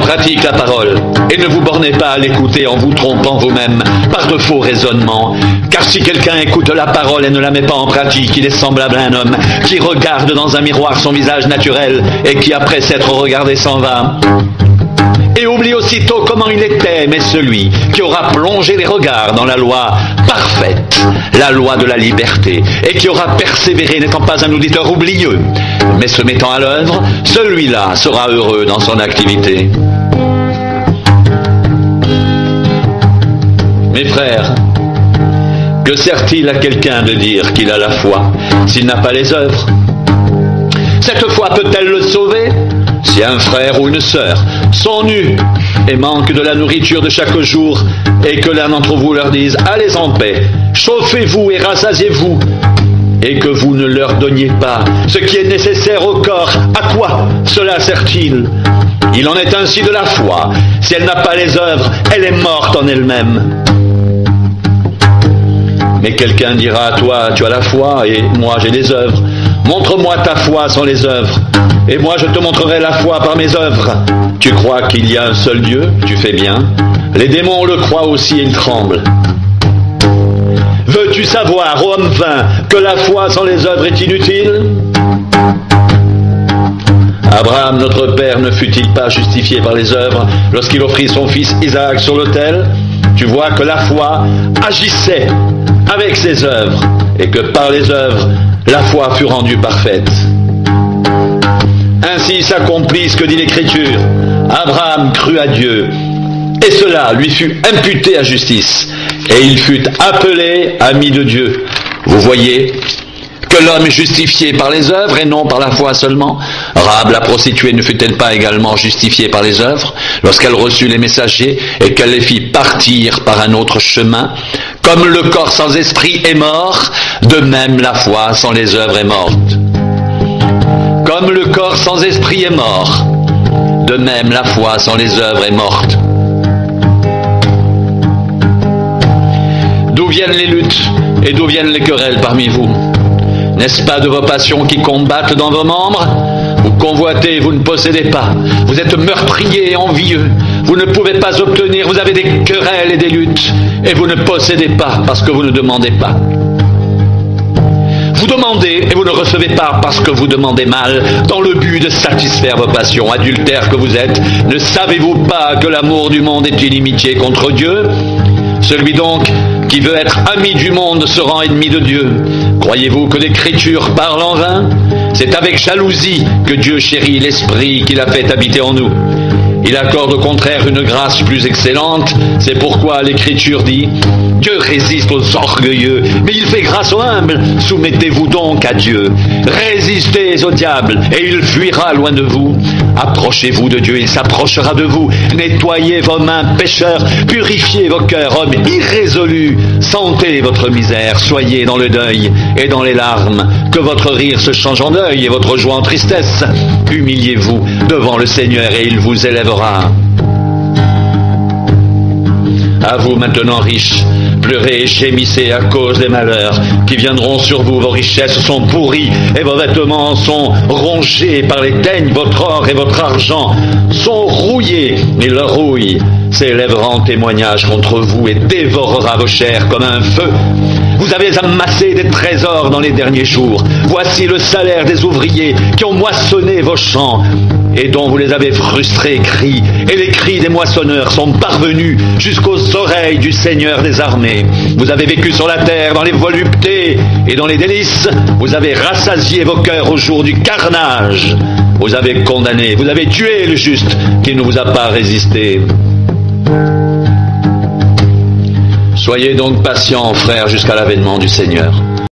pratique la parole et ne vous bornez pas à l'écouter en vous trompant vous-même par de faux raisonnements. Car si quelqu'un écoute la parole et ne la met pas en pratique, il est semblable à un homme qui regarde dans un miroir son visage naturel et qui, après s'être regardé, s'en va. Et oublie aussitôt comment il était, mais celui qui aura plongé les regards dans la loi parfaite, la loi de la liberté, et qui aura persévéré n'étant pas un auditeur oublieux, mais se mettant à l'œuvre, celui-là sera heureux dans son activité. Mes frères, que sert-il à quelqu'un de dire qu'il a la foi s'il n'a pas les œuvres? Cette foi peut-elle le sauver? Si un frère ou une sœur sont nus et manquent de la nourriture de chaque jour, et que l'un d'entre vous leur dise « Allez en paix, chauffez-vous et rassasiez-vous », et que vous ne leur donniez pas ce qui est nécessaire au corps, à quoi cela sert-il? Il en est ainsi de la foi. Si elle n'a pas les œuvres, elle est morte en elle-même. Mais quelqu'un dira à toi, tu as la foi et moi j'ai les œuvres. Montre-moi ta foi sans les œuvres, et moi je te montrerai la foi par mes œuvres. Tu crois qu'il y a un seul Dieu? Tu fais bien. Les démons le croient aussi et ils tremblent. Veux-tu savoir, ô homme vain, que la foi sans les œuvres est inutile? Abraham, notre père, ne fut-il pas justifié par les œuvres lorsqu'il offrit son fils Isaac sur l'autel? Tu vois que la foi agissait avec ses œuvres, et que par les œuvres, la foi fut rendue parfaite. Ainsi s'accomplit ce que dit l'Écriture. Abraham crut à Dieu, et cela lui fut imputé à justice, et il fut appelé ami de Dieu. Vous voyez que l'homme est justifié par les œuvres et non par la foi seulement. Rahab la prostituée ne fut-elle pas également justifiée par les œuvres lorsqu'elle reçut les messagers et qu'elle les fit partir par un autre chemin? Comme le corps sans esprit est mort, de même la foi sans les œuvres est morte. Comme le corps sans esprit est mort, de même la foi sans les œuvres est morte. D'où viennent les luttes et d'où viennent les querelles parmi vous? N'est-ce pas de vos passions qui combattent dans vos membres? Vous convoitez, vous ne possédez pas. Vous êtes meurtriers et envieux. Vous ne pouvez pas obtenir. Vous avez des querelles et des luttes. Et vous ne possédez pas parce que vous ne demandez pas. Vous demandez et vous ne recevez pas parce que vous demandez mal, dans le but de satisfaire vos passions. Adultères que vous êtes, ne savez-vous pas que l'amour du monde est inimitié contre Dieu? Celui donc qui veut être ami du monde se rend ennemi de Dieu. Croyez-vous que l'Écriture parle en vain? C'est avec jalousie que Dieu chérit l'Esprit qu'il a fait habiter en nous. Il accorde au contraire une grâce plus excellente. C'est pourquoi l'Écriture dit « Dieu résiste aux orgueilleux, mais il fait grâce aux humbles. Soumettez-vous donc à Dieu. Résistez au diable, et il fuira loin de vous. Approchez-vous de Dieu, il s'approchera de vous. Nettoyez vos mains, pécheurs. Purifiez vos cœurs, hommes irrésolus. Sentez votre misère, soyez dans le deuil et dans les larmes. Que votre rire se change en deuil et votre joie en tristesse. Humiliez-vous devant le Seigneur, et il vous élèvera. À vous maintenant riches, pleurez et gémissez à cause des malheurs qui viendront sur vous. Vos richesses sont pourries et vos vêtements sont rongés par les teignes. Votre or et votre argent sont rouillés, et leur rouille s'élèvera en témoignage contre vous et dévorera vos chairs comme un feu. Vous avez amassé des trésors dans les derniers jours. Voici le salaire des ouvriers qui ont moissonné vos champs et dont vous les avez frustrés cris. Et les cris des moissonneurs sont parvenus jusqu'aux oreilles du Seigneur des armées. Vous avez vécu sur la terre dans les voluptés et dans les délices. Vous avez rassasié vos cœurs au jour du carnage. Vous avez condamné, vous avez tué le juste qui ne vous a pas résisté. Soyez donc patients, frères, jusqu'à l'avènement du Seigneur.